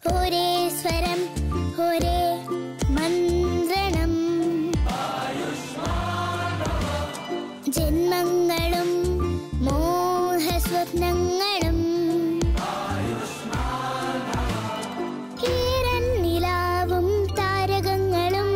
ഒരേ സ്വരം ഒരേ മന്ത്രണം ജന്മങ്ങളും മോഹസ്വപ്നങ്ങളും ഈരന്നിലാവും താരകങ്ങളും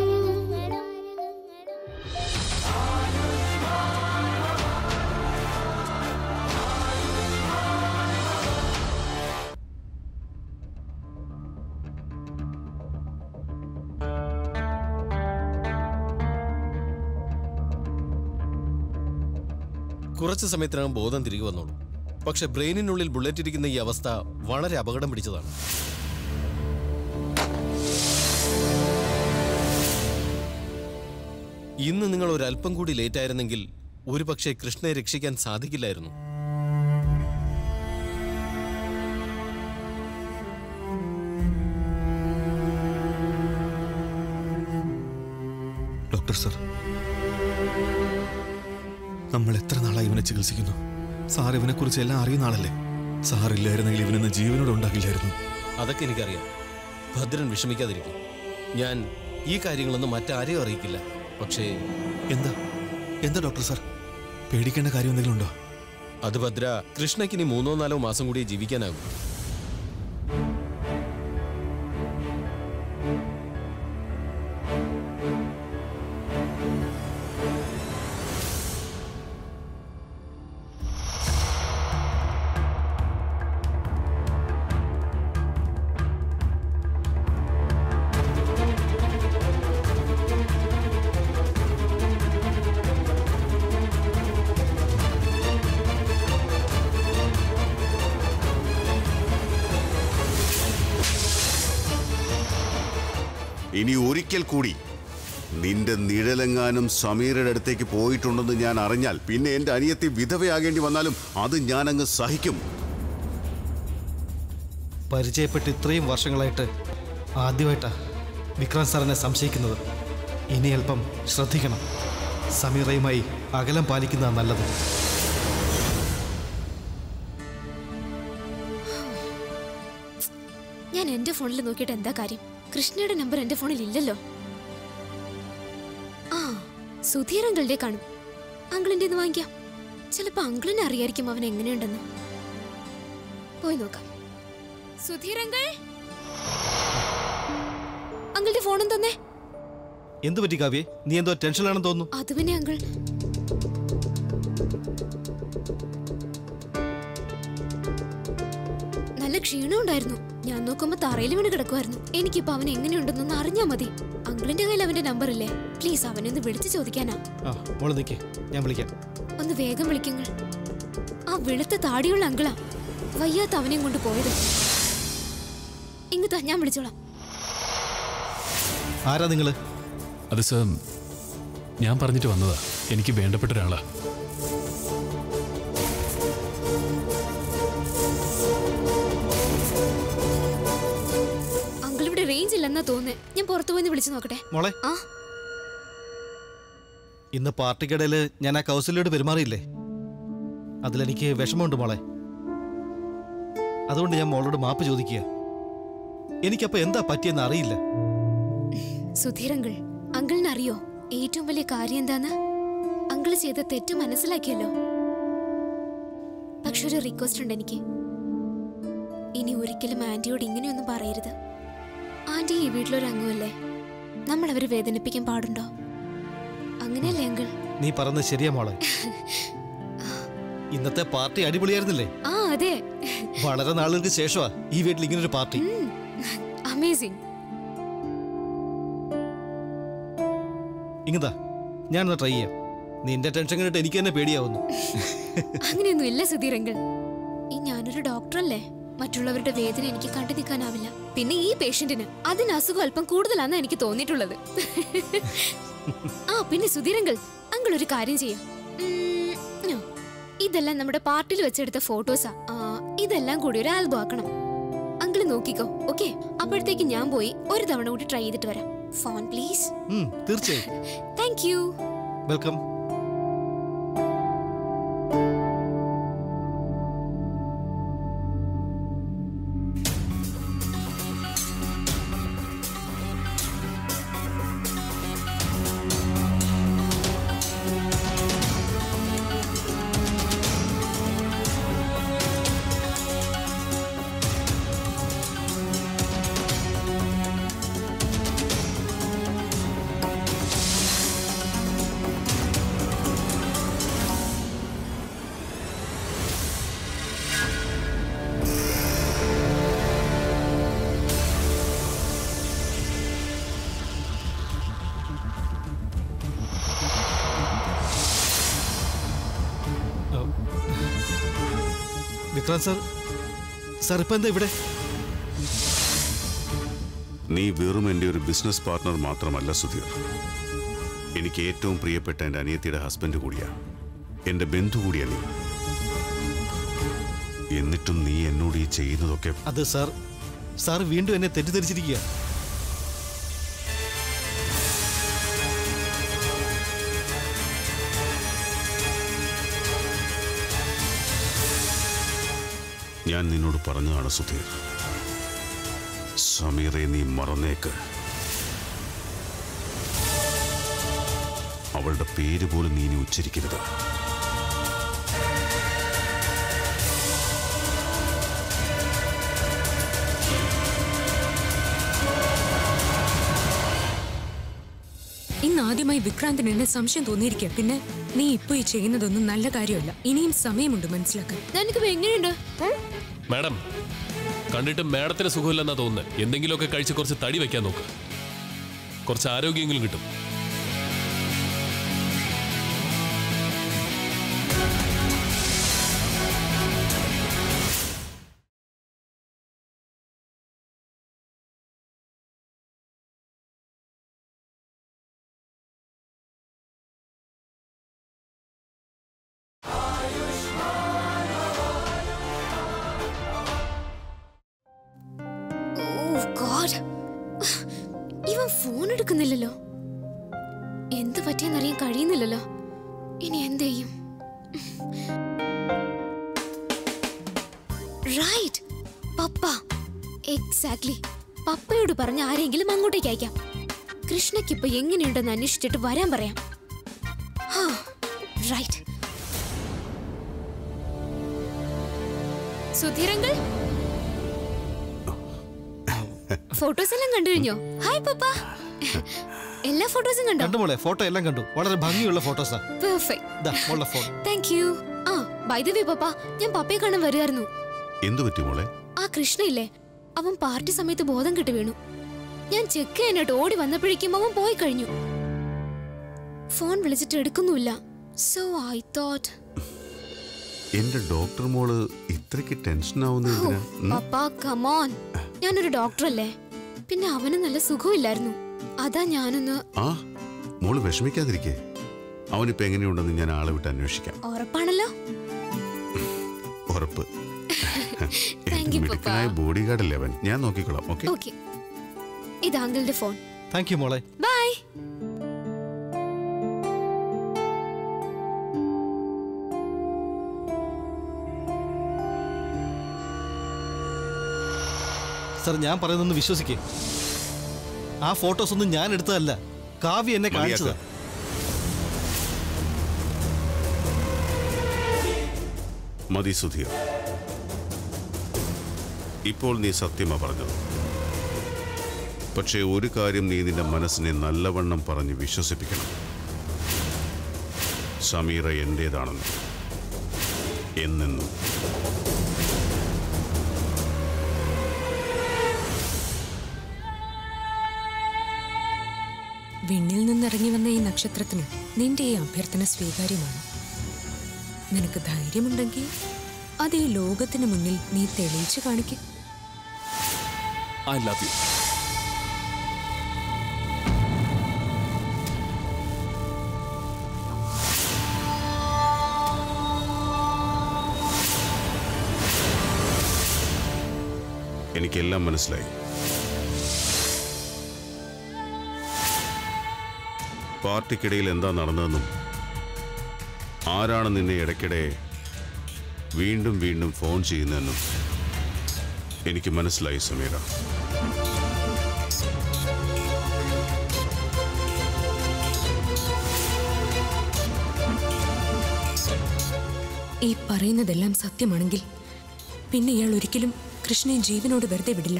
കുറച്ച് സമയത്തിനകം ബോധം തിരികെ വന്നോളൂ. പക്ഷെ ബ്രെയിനിനുള്ളിൽ ബുള്ളറ്റ് ഇരിക്കുന്ന ഈ അവസ്ഥ വളരെ അപകടം പിടിച്ചതാണ്. ഇന്ന് നിങ്ങൾ ഒരല്പം കൂടി ലേറ്റ് ആയിരുന്നെങ്കിൽ ഒരുപക്ഷെ കൃഷ്ണയെ രക്ഷിക്കാൻ സാധിക്കില്ലായിരുന്നു. ഡോക്ടർ സർ, നമ്മൾ എത്ര നാളായി ഇവനെ ചികിത്സിക്കുന്നു. സാർ ഇവനെ കുറിച്ച് എല്ലാം അറിയുന്ന ആളല്ലേ. സാറില്ലായിരുന്നെങ്കിൽ ഇവനൊന്ന് ജീവനോട് ഉണ്ടാകില്ലായിരുന്നു. അതൊക്കെ എനിക്കറിയാം. ഭദ്രൻ വിഷമിക്കാതിരിക്കും. ഞാൻ ഈ കാര്യങ്ങളൊന്നും മറ്റാരെയും അറിയിക്കില്ല. പക്ഷേ എന്താ ഡോക്ടർ സർ, പേടിക്കേണ്ട കാര്യം എന്തെങ്കിലും ഉണ്ടോ? അത് ഭദ്ര, കൃഷ്ണയ്ക്ക് ഇനി 3-4 മാസം കൂടി ജീവിക്കാനാകും. ഇനി ഒരിക്കൽ കൂടി നിന്റെ നിഴലെങ്ങാനും സമീറയുടെ അടുത്തേക്ക് പോയിട്ടുണ്ടെന്ന് ഞാൻ അറിഞ്ഞാൽ പിന്നെ എൻ്റെ അനിയത്തി വിധവയാകേണ്ടി വന്നാലും അത് ഞാൻ അങ്ങ് സഹിക്കും. പരിചയപ്പെട്ട് ഇത്രയും വർഷങ്ങളായിട്ട് ആദ്യമായിട്ടാണ് വിക്രാന്ത് സാറിനെ സംശയിക്കുന്നത്. ഇനി അല്പം ശ്രദ്ധിക്കണം. സമീറയുമായി അകലം പാലിക്കുന്നതാണ് നല്ലത്. ഞാൻ എന്റെ ഫോണിൽ നോക്കിയിട്ട് എന്താ കാര്യം? കൃഷ്ണയുടെ നമ്പർ എന്റെ ഫോണിൽ ഇല്ലല്ലോ. ആ, സുധീർ അങ്കിളിന്റെ കാണും. അങ്കിളിന്റെ വാങ്ങിക്കാം. ചിലപ്പോ അങ്കിളിനെ അറിയായിരിക്കും അവൻ എങ്ങനെയുണ്ടെന്ന്. പോയി നോക്കാം. സുധീർ അങ്കിൾ, അങ്കിളുടെ ഫോണും തന്നെ. എന്തു പറ്റി കാവ്യേ? നീ എന്തോ ടെൻഷനാണെന്ന് തോന്നുന്നു. അത് പിന്നെ അങ്കിൾ, നല്ല ക്ഷീണം ഉണ്ടായിരുന്നു. ഞാൻ നോക്കുമ്പോ തറയിൽ വീണ് കിടക്കുമായിരുന്നു. എനിക്കിപ്പോ അവൻ എങ്ങനെയുണ്ടെന്നൊന്ന് അറിഞ്ഞാ മതി. അങ്കിളിന്റെ കയ്യിൽ അവന്റെ നമ്പർ ഇല്ലേ? പ്ലീസ് അവനെ ഒന്ന് വിളിച്ചു ചോദിക്കാനാ. ഞാൻ വിളിക്കാം. ഒന്ന് വേഗം വിളിക്കുങ്ങൾ. ആ വെളുത്ത താടിയുള്ള അങ്കിളാ വയ്യാത്ത അവനെയും കൊണ്ട് പോയത്. ഇങ്ങത്താ, ഞാൻ വിളിച്ചോളാം. ആരാ നിങ്ങള്? അത് സർ, ഞാൻ പറഞ്ഞിട്ട് വന്നതാ. എനിക്ക് വേണ്ടപ്പെട്ട ഒരാളാ. അങ്കിളിവിടെ റേഞ്ച് ഇല്ലെന്നാ തോന്നുന്നേ. ഞാൻ പുറത്തു പോയി വിളിച്ചു നോക്കട്ടെ. മോളെ, ഇന്ന് പാർട്ടിക്കിടയിൽ ഞാൻ ആ കൗസല്യോട് പെരുമാറിയില്ലേ? അതിലെനിക്ക് വിഷമമുണ്ട് മോളെ. അതുകൊണ്ട് ഞാൻ മോളോട് മാപ്പ് ചോദിക്കുക. എനിക്കപ്പോ എന്താ പറ്റിയെന്ന് അറിയില്ല. സുധീർ അങ്കിൾ, അങ്കിളിന് അറിയോ ഏറ്റവും വലിയ കാര്യം എന്താന്ന്? അങ്കിള് ചെയ്ത തെറ്റ് മനസ്സിലാക്കിയല്ലോ. പക്ഷെ ഒരു റിക്വസ്റ്റ് ഉണ്ട് എനിക്ക്. ഇനി ഒരിക്കലും ആന്റിയോട് ഇങ്ങനെയൊന്നും പറയരുത്. ആന്റി ഈ വീട്ടിലൊരു അംഗമല്ലേ. നമ്മൾ അവരെ വേദനിപ്പിക്കാൻ പാടുണ്ടോ? അങ്ങനെയല്ലേ അങ്കിൾ? നീ പറഞ്ഞത് ശരിയാ മോളെ. ഇന്നത്തെ പാർട്ടി അടിപൊളിയായിരുന്നില്ലേ? ആ അതെ, വളരെ നാളുകൾക്ക് ശേഷമാ ഈ വീട്ടിൽ ഇങ്ങനൊരു പാർട്ടി. അമേസിംഗ്. ഇങ്ങതാ, ഞാനൊന്ന് ട്രൈ ചെയ്യാം. നിന്റെ ടെൻഷൻ കണ്ടിട്ട് എനിക്ക് തന്നെ പേടിയാവുന്നു. അങ്ങനെയൊന്നും ഇല്ല സുധീർ അങ്കിൾ. ഈ ഞാനൊരു ഡോക്ടറല്ലേ. മറ്റുള്ളവരുടെ വേദന എനിക്ക് കണ്ടു നിൽക്കാനാവില്ല. പിന്നെ ഈ പേഷ്യന്റിന് അതിന് അസുഖം അല്പം കൂടുതലാണെന്ന് എനിക്ക് തോന്നിയിട്ടുള്ളത്. ആ പിന്നെ സുധീർ അങ്കിൾ, അങ്കിൾ ഒരു കാര്യം ചെയ്യാം. ഇതെല്ലാം നമ്മുടെ പാർട്ടിയിൽ വെച്ചെടുത്ത ഫോട്ടോസാ. ഇതെല്ലാം കൂടി ഒരു ആൽബം ആക്കണം. അങ്കിൾ നോക്കിക്കോ. ഓക്കെ, അപ്പോഴത്തേക്ക് ഞാൻ പോയി ഒരു തവണ കൂടി ട്രൈ ചെയ്തിട്ട് വരാം. Phone please. തീർച്ചയായും. Thank you. Welcome. Vikrant sir, sir ഇപ്പൊ എന്താ ഇവിടെ? നീ വെറും എൻ്റെ ഒരു ബിസിനസ് പാർട്ണർ മാത്രമല്ല സുധീർ. എനിക്ക് ഏറ്റവും പ്രിയപ്പെട്ട എൻ്റെ അനിയത്തിയുടെ ഹസ്ബൻഡ് കൂടിയാ, എൻ്റെ ബന്ധു കൂടിയാ നീ. എന്നിട്ടും നീ എന്നോട് ഈ ചെയ്യുന്നതൊക്കെ... അത് സാർ, സാർ വീണ്ടും എന്നെ തെറ്റിദ്ധരിച്ചിരിക്കുക. ഞാൻ നിന്നോട് പറഞ്ഞതാണ് സുധീർ, സമീറെ നീ മറന്നേക്ക്. അവളുടെ പേര് പോലും നീ ഇനി ഉച്ചരിക്കരുത്. ഇന്നാദ്യമായി വിക്രാന്തിന് എന്നെ സംശയം തോന്നിയിരിക്കുക. പിന്നെ നീ ഇപ്പൊ ഈ ചെയ്യുന്നതൊന്നും നല്ല കാര്യമല്ല. ഇനിയും സമയമുണ്ട് മനസ്സിലാക്കാൻ. നിനക്ക് എങ്ങനെയുണ്ട്? മാഡം, കണ്ടിട്ട് മാഡത്തിന് സുഖമില്ലെന്നാ തോന്നുന്നത്. എന്തെങ്കിലുമൊക്കെ കഴിച്ച് കുറച്ച് തടി വെക്കാൻ നോക്ക്, കുറച്ച് ആരോഗ്യമെങ്കിലും കിട്ടും. ഇവൻ ഫോൺ എടുക്കുന്നില്ലല്ലോ. എന്ത് പറ്റിയെന്നറിയാൻ കഴിയുന്നില്ലല്ലോ. ഇനി എന്ത് ചെയ്യും? റൈറ്റ്, പപ്പ. എക്സാക്ട്ലി. പപ്പയോട് പറഞ്ഞ ആരെങ്കിലും അങ്ങോട്ടേക്ക് അയക്കാം. കൃഷ്ണയ്ക്ക് ഇപ്പൊ എങ്ങനെയുണ്ടെന്ന് അന്വേഷിച്ചിട്ട് വരാൻ പറയാം. റൈറ്റ്. സുധീരങ്കൾ, ഫോട്ടോസ് എല്ലാം കണ്ടു കഴിഞ്ഞോ? Hi papa. എല്ലാ ഫോട്ടോസും കണ്ടോ? കണ്ടു മോളെ, ഫോട്ടോ എല്ലാം കണ്ടു. വളരെ ഭംഗിയുള്ള ഫോട്ടോസാ. Perfect. Thank you. By the way papa, ഞാൻ പപ്പയെ കാണാൻ വരുമായിരുന്നു. എന്തു പറ്റി മോളെ? ആ കൃഷ്ണ ഇല്ലേ, അവൻ പാർട്ടി സമയത്ത് ബോധം കെട്ട് വീണു. ഞാൻ ചെക്ക് ചെയ്യാനായിട്ട് ഓടി വന്നപ്പോഴേക്കും അവൻ പോയി കഴിഞ്ഞു. ഫോൺ വിളിച്ചിട്ട് എടുക്കുന്നുമില്ല. സോ ഐ തോട്ട്... എന്റെ ഡോക്ടർ മോള് ഇത്രയ്ക്ക് ടെൻഷൻ ആവുന്ന... പപ്പ കം ഓൺ, ഞാനൊരു ഡോക്ടറല്ലേ. പിന്നെ അവന് നല്ല സുഖമില്ലായിരുന്നു. അതാ ഞാനൊന്ന്... മോള് വിഷമിക്കാതിരിക്കേ. അവനിപ്പോ എങ്ങനെയുണ്ടെന്ന് ഞാൻ ആളെ വിട്ട് അന്വേഷിക്കാം. ഉറപ്പാണല്ലോ? ഉറപ്പ്. മിടുക്കനായ ബോഡി ഗാർഡല്ലേ അവൻ. ഞാൻ നോക്കിക്കോളാം. ഓക്കെ. ഇത് അങ്കിളുടെ ഫോൺ. താങ്ക് യു മോളെ. ബൈ. സർ, ഞാൻ പറയുന്നൊന്ന് വിശ്വസിക്കേ. ആ ഫോട്ടോസ് ഒന്നും ഞാൻ എടുത്തതല്ല, കാവ്യ എന്നെ കാണിച്ചതാ. മതി സുധീർ, ഇപ്പോൾ നീ സത്യമാ പറഞ്ഞത്. പക്ഷേ ഒരു കാര്യം നീ നിന്റെ മനസ്സിനെ നല്ലവണ്ണം പറഞ്ഞ് വിശ്വസിപ്പിക്കണം. സമീറ എന്റേതാണെന്ന് എന്നെന്നും. വിണ്ണിൽ നിന്നിറങ്ങി വന്ന ഈ നക്ഷത്രത്തിന് നിന്റെ ഈ അഭ്യർത്ഥന സ്വീകാര്യമാണ്. നിനക്ക് ധൈര്യമുണ്ടെങ്കിൽ അത് ഈ ലോകത്തിന് മുന്നിൽ നീ തെളിയിച്ചു കാണിക്കും. I love you. എനിക്കെല്ലാം മനസ്സിലായി. പാർട്ടിക്കിടയിൽ എന്താ നടന്നതെന്നും ആരാണ് നിന്നെ ഇടയ്ക്കിടെ വീണ്ടും വീണ്ടും ഫോൺ ചെയ്യുന്നതെന്നും എനിക്ക് മനസ്സിലായി സമീറ. ഈ പറയുന്നതെല്ലാം സത്യമാണെങ്കിൽ പിന്നെ ഇയാൾ ഒരിക്കലും കൃഷ്ണയെ ജീവനോട് വെറുതെ വിടില്ല.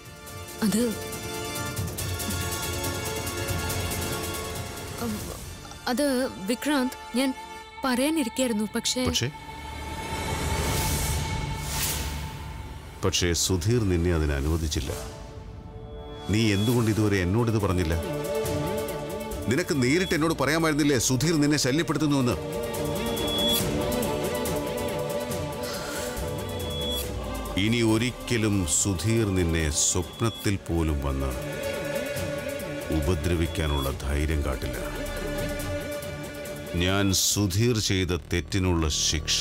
അത് വിക്രാന്ത്, ഞാൻ പറയാനിരിക്കായിരുന്നു. പക്ഷേ സുധീർ നിന്നെ അതിന് അനുവദിച്ചില്ല. നീ എന്തുകൊണ്ട് ഇതുവരെ എന്നോടിത് പറഞ്ഞില്ല? നിനക്ക് നേരിട്ട് എന്നോട് പറയാമായിരുന്നില്ലേ സുധീർ നിന്നെ ശല്യപ്പെടുത്തുന്നുവെന്ന്? ഇനി ഒരിക്കലും സുധീർ നിന്നെ സ്വപ്നത്തിൽ പോലും വന്ന് ഉപദ്രവിക്കാനുള്ള ധൈര്യം കാട്ടില്ല. ഞാൻ സുധീർ ചെയ്ത തെറ്റിനുള്ള ശിക്ഷ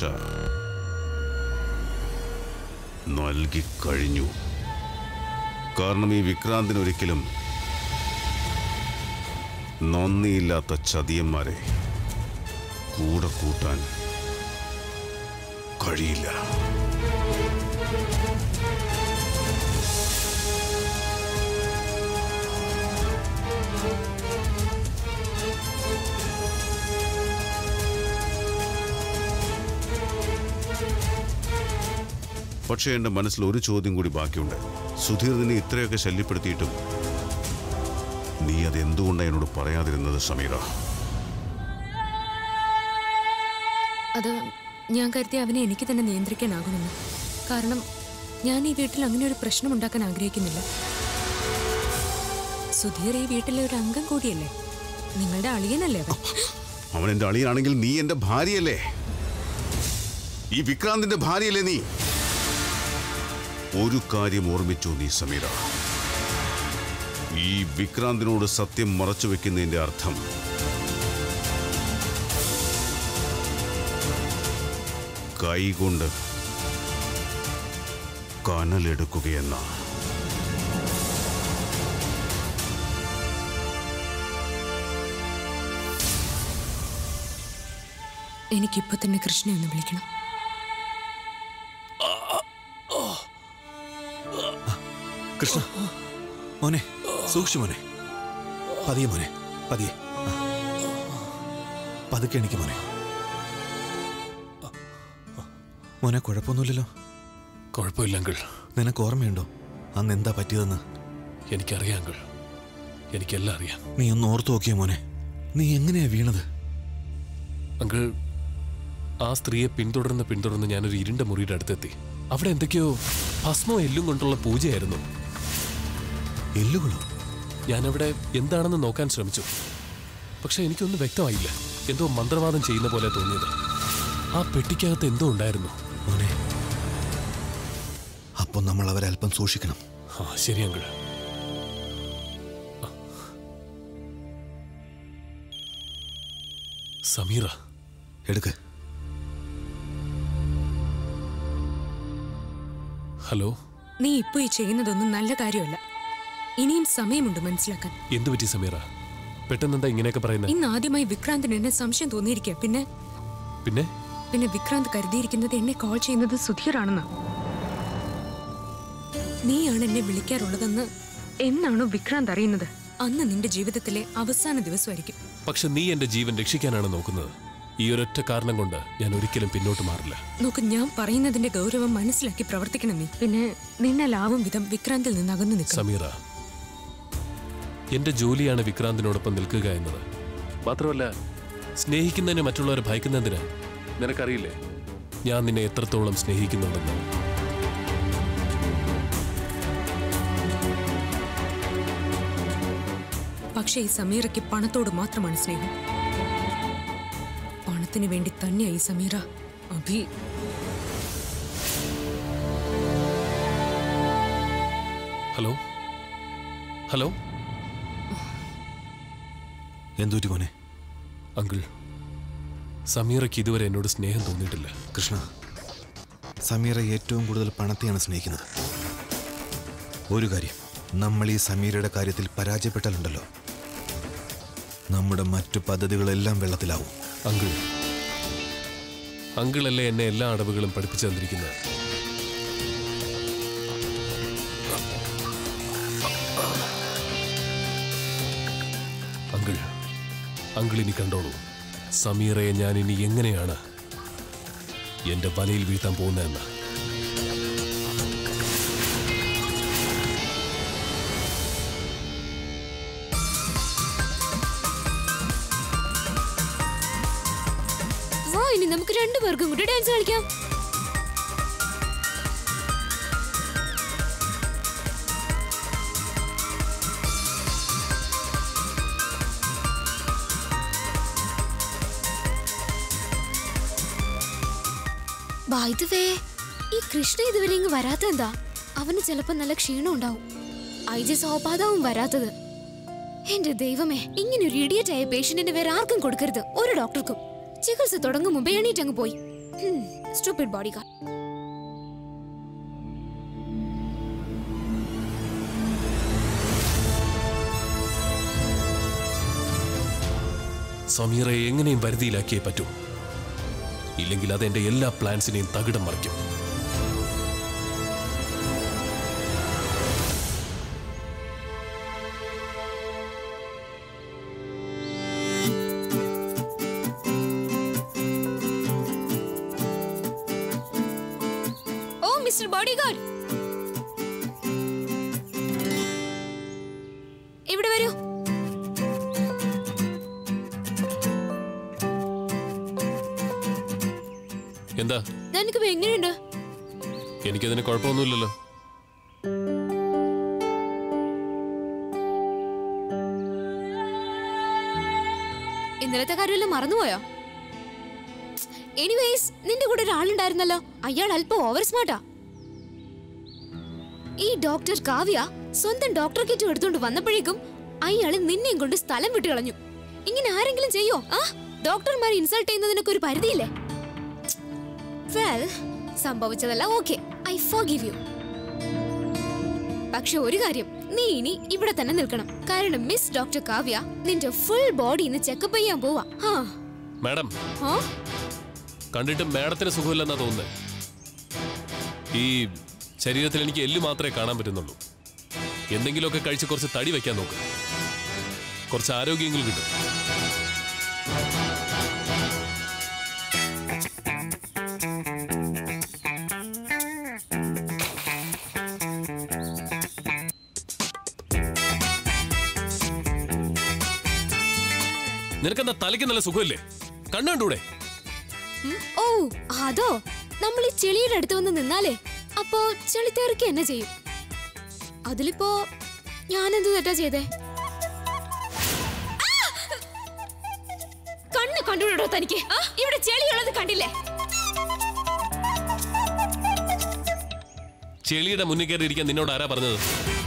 നൽകിക്കഴിഞ്ഞു. കാരണം ഈ വിക്രാന്തിനൊരിക്കലും നന്ദിയില്ലാത്ത ചതിയന്മാരെ കൂടെ കൂട്ടാൻ കഴിയില്ല. പക്ഷേ എൻ്റെ മനസ്സിൽ ഒരു ചോദ്യം കൂടി ബാക്കിയുണ്ട്. സുധീർ നിന്നെ ഇത്രയൊക്കെ ശല്യപ്പെടുത്തിയിട്ടും നീ അതെന്തുകൊണ്ടാണ് എന്നോട് പറയാതിരുന്നത് സമീറ? അത് ഞാൻ കരുതി അവനെ എനിക്ക് തന്നെ നിയന്ത്രിക്കാനാകുമെന്ന്. കാരണം ഞാൻ ഈ വീട്ടിൽ അങ്ങനെ ഒരു പ്രശ്നം ഉണ്ടാക്കാൻ ആഗ്രഹിക്കുന്നില്ല. സുധീർ ഈ വീട്ടിലെ ഒരു അംഗം കൂടിയല്ലേ, നിങ്ങളുടെ അളിയനല്ലേ അവൻ. അവൻ എൻ്റെ അളിയനാണെങ്കിൽ നീ എൻ്റെ ഭാര്യയല്ലേ? ഈ വിക്രാന്തിന്റെ ഭാര്യയല്ലേ നീ? ഒരു കാര്യം ഓർമ്മിച്ചു നീ സമീറ, ഈ വിക്രാന്തിനോട് സത്യം മറച്ചു വെക്കുന്നതിന്റെ അർത്ഥം കൈകൊണ്ട് കനലെടുക്കുകയെന്ന. എനിക്കിപ്പോ തന്നെ കൃഷ്ണനെ ഒന്ന് വിളിക്കണം. കൃഷ്ണ മോനെ, സൂക്ഷിച്ചു മോനെ, പതിയെ മോനെ, പതിയെ, പതുക്കെ എനിക്ക് മോനെ. മോനെ കുഴപ്പമൊന്നുമില്ലല്ലോ? കുഴപ്പമില്ല അങ്കിൾ. നിനക്ക് ഓർമ്മയുണ്ടോ അന്ന് എന്താ പറ്റിയതെന്ന്? എനിക്കറിയാം അങ്കിൾ, എനിക്കെല്ലാം അറിയാം. നീ ഒന്ന് ഓർത്തു നോക്കിയ മോനെ, നീ എങ്ങനെയാ വീണത്? അങ്കിൾ, ആ സ്ത്രീയെ പിന്തുടർന്ന് ഞാനൊരു ഇരുണ്ട മുറിയുടെ അടുത്തെത്തി. അവിടെ എന്തൊക്കെയോ ഭസ്മോ എല്ലും കൊണ്ടുള്ള പൂജയായിരുന്നു. എല്ലുകളോ? ഞാനവിടെ എന്താണെന്ന് നോക്കാൻ ശ്രമിച്ചു. പക്ഷെ എനിക്കൊന്നും വ്യക്തമായില്ല. എന്തോ മന്ത്രവാദം ചെയ്യുന്ന പോലെ തോന്നിയത്. ആ പെട്ടിക്കകത്ത് എന്തോ ഉണ്ടായിരുന്നു. മോനെ, അപ്പോൾ നമ്മൾ അവരെ അല്പം സൂക്ഷിക്കണം. ആ ശരി അങ്കിൾ. സമീറ എടുക്ക്. ഹലോ. നീ ഇപ്പൊ ഈ ചെയ്യുന്നതൊന്നും നല്ല കാര്യമല്ല. ഇനിയും സമയമുണ്ട് മനസ്സിലാക്കാൻ. എന്തു പറ്റി സമീറ? പെട്ടെന്നെന്താ ഇങ്ങനെയൊക്കെ പറയുന്നത്? ഇന്ന് ആദ്യമായി വിക്രാന്തിന് എന്നെ സംശയം തോന്നിയിരിക്കുക. പിന്നെ പിന്നെ പിന്നെ വിക്രാന്ത് കരുതിയിരിക്കുന്നത് എന്നെ കോൾ ചെയ്യുന്നത് സുധീറാണെന്നാ. നീയാണ് എന്നെ വിളിക്കാറുള്ളതെന്ന് എന്നാണോ വിക്രാന്ത് അറിയുന്നത്, അന്ന് നിന്റെ ജീവിതത്തിലെ അവസാന ദിവസമായിരിക്കും. പക്ഷെ നീ എന്റെ ജീവൻ രക്ഷിക്കാനാണ് നോക്കുന്നത്. ഈ ഒരൊറ്റ കാരണം കൊണ്ട് ഞാൻ ഒരിക്കലും പിന്നോട്ട് മാറില്ല. നോക്ക്, ഞാൻ പറയുന്നതിന്റെ ഗൗരവം മനസ്സിലാക്കി പ്രവർത്തിക്കണം നീ. പിന്നെ നിന്നലാവും വിധം വിക്രാന്തിൽ നിന്ന് അകന്നു നിൽക്കണം. സമീറ, എന്റെ ജോലിയാണ് വിക്രാന്തിനോടൊപ്പം നിൽക്കുക എന്നത്. മാത്രമല്ല, സ്നേഹിക്കുന്നതിന് മറ്റുള്ളവരെ ഭയക്കുന്നതിന് നിനക്കറിയില്ലേ ഞാൻ നിന്നെ എത്രത്തോളം സ്നേഹിക്കുന്നുണ്ടെന്ന്. പക്ഷേ ഈ സമീറയ്ക്ക് പണത്തോട് മാത്രമാണ് സ്നേഹം. പണത്തിന് വേണ്ടി തന്നെയാ ഈ സമീറ അഭി. Hello hello. എന്തുപറ്റി മോനെ? അങ്കിൾ, സമീറയ്ക്ക് ഇതുവരെ എന്നോട് സ്നേഹം തോന്നിയിട്ടില്ല. കൃഷ്ണ, സമീറ ഏറ്റവും കൂടുതൽ പണത്തെയാണ് സ്നേഹിക്കുന്നത്. ഒരു കാര്യം, നമ്മൾ ഈ സമീറയുടെ കാര്യത്തിൽ പരാജയപ്പെട്ടാലുണ്ടല്ലോ, നമ്മുടെ മറ്റു പദ്ധതികളെല്ലാം വെള്ളത്തിലാവും. അങ്കിൾ, അങ്കിളല്ലേ എന്നെ എല്ലാ അടവുകളും പഠിപ്പിച്ചു തന്നിരിക്കുന്നത്. അങ്കിൾ, അങ്കിൾ ഇനി കണ്ടോളൂ, സമീറയെ ഞാൻ ഇനി എങ്ങനെയാണ് എന്റെ വലയിൽ വീഴ്ത്താൻ പോകുന്നതെന്ന്. ഇനി നമുക്ക് രണ്ടുപേർക്കും കൂടി ഡാൻസ് കളിക്കാം. By the way, ഈ കൃഷ്ണ ഇതുവരെ ഇങ്ങ് വരാത്ത എന്താ? അവന് ചിലപ്പോ നല്ല ക്ഷീണം ഉണ്ടാവും. ഐജി സോപാതാവും വരാത്തത്. എന്റെ ദൈവമേ, ഇങ്ങനെ ഒരു ഇഡിയറ്റ് ആയ പേഷ്യന്റിന് വേറെ ആർക്കും കൊടുക്കരുത്, ഒരു ഡോക്ടർക്കും. ചികിത്സ തുടങ്ങും മുമ്പേ എണീറ്റ് അങ്ങ് പോയി. Stupid body guard. സമീറെ എങ്ങനെയും വരുതിയിലാക്കിയേ പറ്റൂ. ഇല്ലെങ്കിൽ അതെന്റെ എല്ലാ പ്ലാൻസിനെയും തകിടം മറിക്കും. ഓ മിസ്റ്റർ ബോഡി ഗാർഡ്, ഇവിടെ വരൂ. എന്താ? നിനക്ക് എങ്ങനെയുണ്ട്? എനിക്കതിന് കുഴപ്പമൊന്നുമില്ലല്ലോ. ഇന്നലത്തെ കാര്യമെല്ലാം മറന്നുപോയോ? എനിവേസ്, നിന്റെ കൂടെ ഒരാളുണ്ടായിരുന്നല്ലോ, അയാൾ അല്പം ഓവർ സ്മാർട്ടാ. ഈ ഡോക്ടർ കാവ്യ സ്വന്തം ഡോക്ടർ കിറ്റ് എടുത്തോണ്ട് വന്നപ്പോഴേക്കും അയാള് നിന്നെയും കൊണ്ട് സ്ഥലം വിട്ടു കളഞ്ഞു. ഇങ്ങനെ ആരെങ്കിലും ചെയ്യോ? ഡോക്ടർമാരെ ഇൻസൾട്ട് ചെയ്യുന്നതിനൊക്കെ ഒരു പരിധിയില്ലേ? വെൽ, സംഭവിച്ചതല്ല, ഓക്കെ, ഐ ഫോർഗിവ് യു. പക്ഷെ ഒരു കാര്യം, നീ ഇനി ഇവിടെ തന്നെ നിൽക്കണം. കാരണം മിസ് ഡോക്ടർ കാവ്യ നിന്റെ ഫുൾ ബോഡി ഇന്ന് ചെക്കപ്പ് ചെയ്യാൻ പോവാ. മാഡം, കണ്ടിട്ട് മാഡത്തിന് സുഖമില്ലെന്നാ തോന്നുന്നത്. ഈ ശരീരത്തിൽ എനിക്ക് എല്ല് മാത്രമേ കാണാൻ പറ്റുന്നുള്ളൂ. എന്തെങ്കിലുമൊക്കെ കഴിച്ച് കുറച്ച് തടി വെക്കാൻ നോക്ക്. കുറച്ച് ആരോഗ്യങ്ങൾ കിട്ടും. നിനക്കെന്താ തലയ്ക്ക് നല്ല സുഖമില്ലേ? കണ്ണുണ്ടൂടെ? ഓ അതോ, നമ്മൾ ഈ ചെളിയുടെ അടുത്ത് വന്ന് നിന്നാലേ അപ്പോ ചെളി തെറിക്ക് എന്നെ ചെയ്യും. അതിലിപ്പോ ഞാനെന്ത് തെറ്റാ ചെയ്തേ? കണ്ണ് കണ്ടുവിടോ തനിക്ക്? ഇവിടെ ചെളിയുള്ളത് കണ്ടില്ലേ? ചെളിയുടെ മുന്നിൽ കയറി ഇരിക്കാൻ നിന്നോട് ആരാ പറഞ്ഞത്?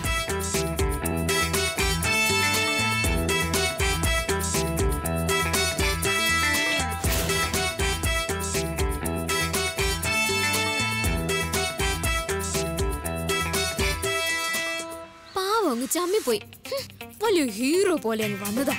അങ്ങ് ചമ്മിപ്പോയി. വലിയ ഹീറോ പോലെ അങ്ങ് വന്നതാ.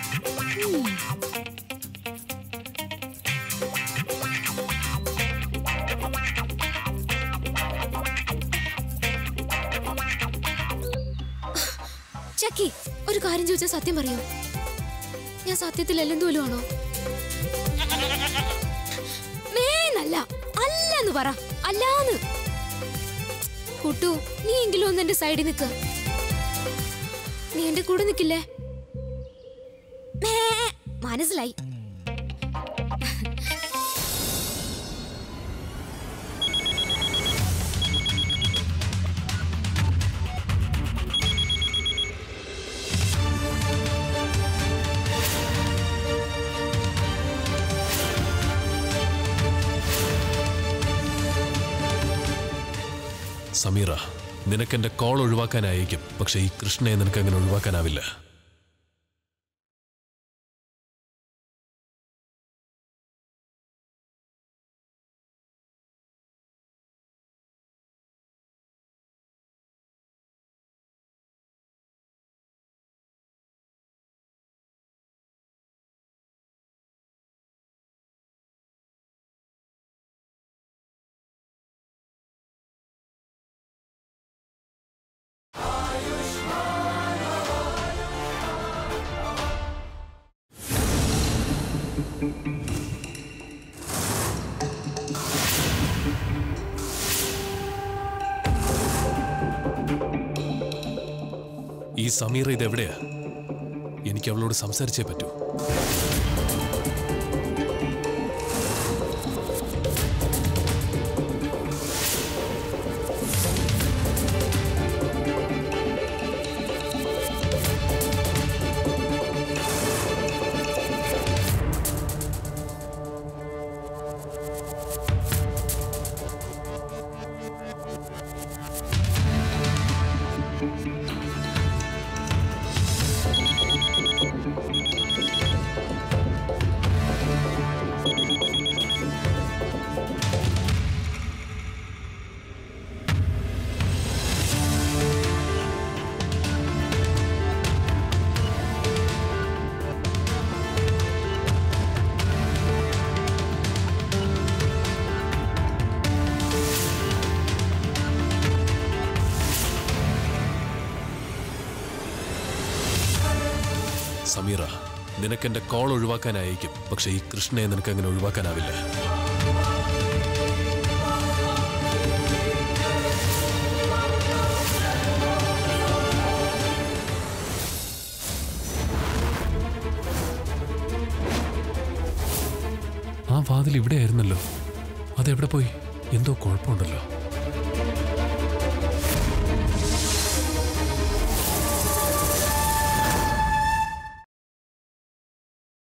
ചക്കി, ഒരു കാര്യം ചോദിച്ചാൽ സത്യം പറയോ? ഞാൻ സത്യത്തിൽ എല്ലെന്തോലും ആണോ? മേന്നല്ല, അല്ലെന്ന് പറ. അല്ലാന്ന്. കുട്ടു, നീ എങ്കിലും ഒന്ന് എന്റെ സൈഡിൽ നിൽക്ക്. നീ എന്റെ കൂടെ നിൽക്കില്ലേ? മനസ്സിലായി. സമീറ, നിനക്കെന്റെ കോൾ ഒഴിവാക്കാനായിരിക്കും, പക്ഷെ ഈ കൃഷ്ണയെ നിനക്ക് അങ്ങനെ ഒഴിവാക്കാനാവില്ല. ഈ സമീറ ഇതെവിടെയാ? എനിക്ക് അവളോട് സംസാരിച്ചേ പറ്റൂ. സമീറ, നിനക്കെന്റെ കോൾ ഒഴിവാക്കാനായിരിക്കും, പക്ഷെ ഈ കൃഷ്ണയെ നിനക്ക് അങ്ങനെ ഒഴിവാക്കാനാവില്ല. ആ വാതിൽ ഇവിടെ ആയിരുന്നല്ലോ, അതെവിടെ പോയി? എന്തോ കുഴപ്പമുണ്ടല്ലോ.